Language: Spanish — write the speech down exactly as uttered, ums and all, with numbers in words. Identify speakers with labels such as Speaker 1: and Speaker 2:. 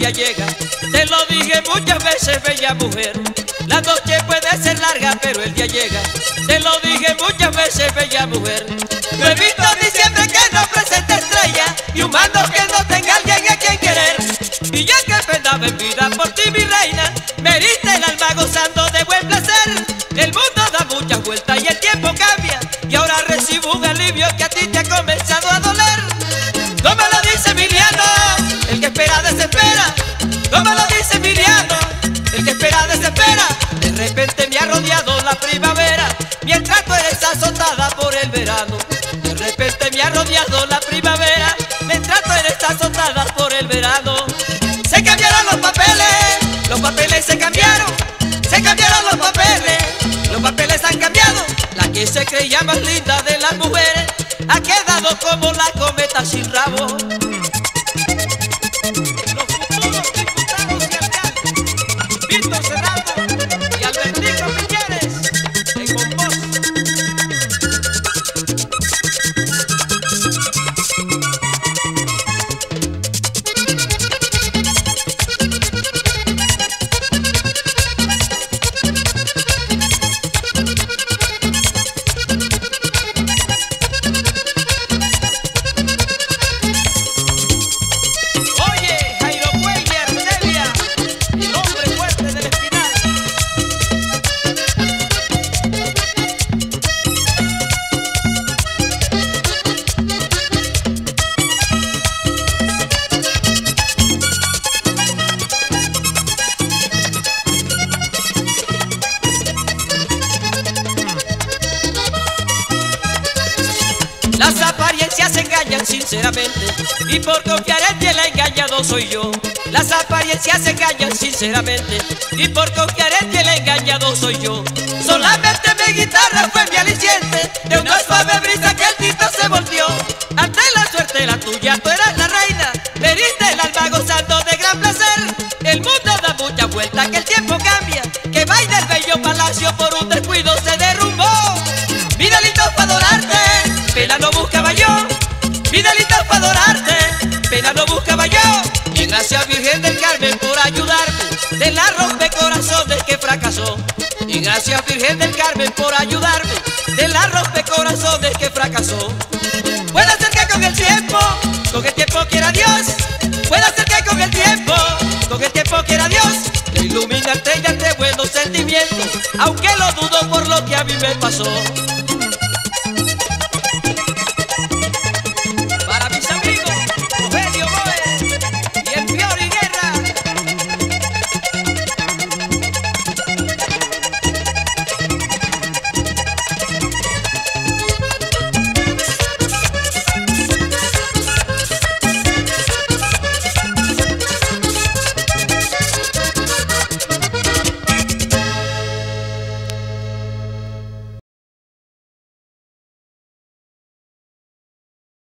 Speaker 1: día llega. Te lo dije muchas veces, bella mujer. La noche puede ser larga, pero el día llega. Te lo dije muchas veces, bella mujer. No he visto diciembre que no presente estrella, y un mando que no tenga alguien a quien querer. Y ya que penaba en vida por ti, mi reina, me heriste el alma gozando de buen placer. El mundo da muchas vueltas y el tiempo cambia, y ahora recibo un alivio que a ti te ha comenzado a doler. No me lo dice Emiliano, el que espera desespera. No me lo dice Emiliano, el que espera desespera. De repente me ha rodeado la primavera, mientras tú eres azotada por el verano. De repente me ha rodeado la primavera, mientras tú eres azotada por el verano. Se cambiaron los papeles, los papeles se cambiaron. Se cambiaron los papeles, los papeles han cambiado. La que se creía más linda de las mujeres ha quedado como la cometa sin rabo. Los futuros diputados y alcaldes, Víctor Serrano y Albertico Piñeres, en Monpós. Las apariencias engañan sinceramente, y por confiar en ti el engañado soy yo. Las apariencias engañan sinceramente, y por confiar en ti el engañado soy yo. Solamente mi guitarra fue mi aliciente, de una suave brisa que el tito se volvió. Ante la suerte la tuya, tú eras la reina, me heriste el alma gozando de gran placer. El mundo da muchas vueltas, que el tiempo cambia, que baila el bello palacio por un descuido se derrumbó. Mi delito fue adorarte, pena no buscaba yo. Mi delito fue adorarte, pena no buscaba yo. Y gracias Virgen del Carmen por ayudarme de la rompecorazones que fracasó. Y gracias Virgen del Carmen por ayudarme de la rompecorazones que fracasó. Puede ser que con el tiempo, con el tiempo quiera Dios. Puede ser que con el tiempo, con el tiempo quiera Dios, te iluminarte y darte buenos sentimientos, aunque lo dudo por lo que a mí me pasó.